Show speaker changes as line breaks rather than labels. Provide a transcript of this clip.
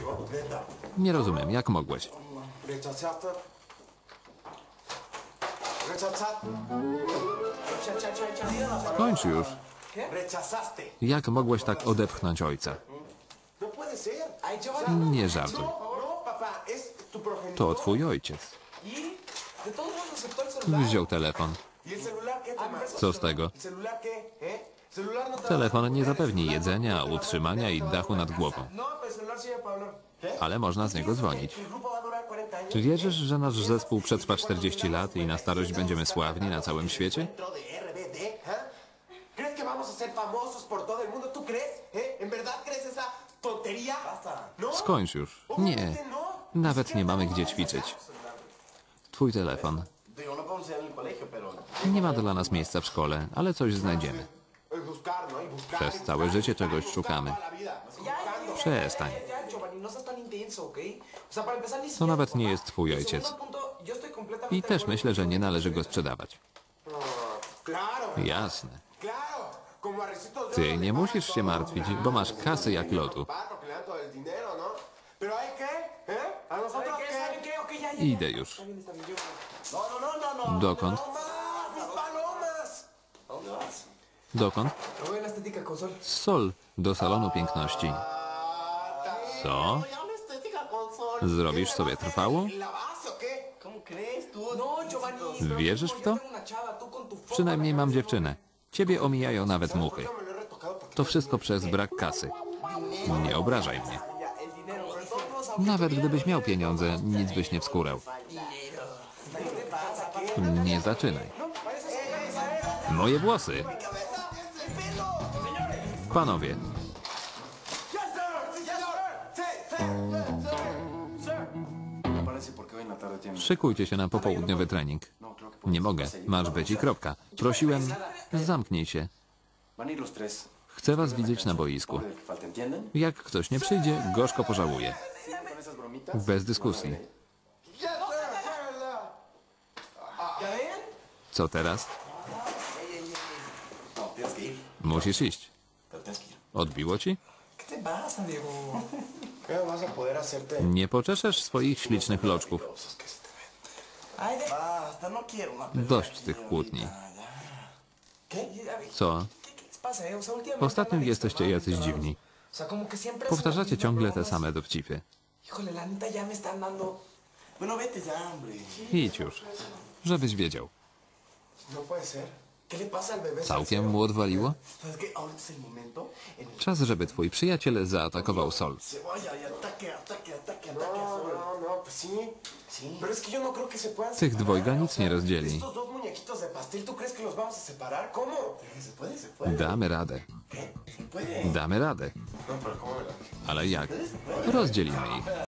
Nie rozumiem, jak mogłeś? Skończ już. Jak mogłeś tak odepchnąć ojca? Nie żartuj. To twój ojciec. Wziął telefon. Co z tego? Telefon nie zapewni jedzenia, utrzymania i dachu nad głową. Ale można z niego dzwonić. Czy wierzysz, że nasz zespół przetrwa 40 lat i na starość będziemy sławni na całym świecie? Skończ już. Nie. Nawet nie mamy gdzie ćwiczyć. Twój telefon. Nie ma dla nas miejsca w szkole, ale coś znajdziemy. Przez całe życie czegoś szukamy. Przestań. To nawet nie jest twój ojciec. I też myślę, że nie należy go sprzedawać. Jasne. Ty nie musisz się martwić, bo masz kasy jak lotu. Idę już. Dokąd? Dokąd? Sol, do salonu piękności. Co? Zrobisz sobie trwało? Wierzysz w to? Przynajmniej mam dziewczynę. Ciebie omijają nawet muchy. To wszystko przez brak kasy. Nie obrażaj mnie. Nawet gdybyś miał pieniądze, nic byś nie wskórał. Nie zaczynaj. Moje włosy. Panowie. Szykujcie się na popołudniowy trening. Nie mogę. Masz być i kropka. Prosiłem, zamknij się. Chcę was widzieć na boisku. Jak ktoś nie przyjdzie, gorzko pożałuje. Bez dyskusji. Co teraz? Musisz iść. Odbiło ci? Nie poczeszesz swoich ślicznych loczków. Dość tych kłótni. Co? Ostatnio jesteście jacyś dziwni. Powtarzacie ciągle te same dowcipy. Idź już, żebyś wiedział. Całkiem mu odwaliło? Czas, żeby twój przyjaciel zaatakował Sol. Tych dwojga nic nie rozdzieli. Damy radę. Damy radę. Ale jak? Rozdzielimy ich.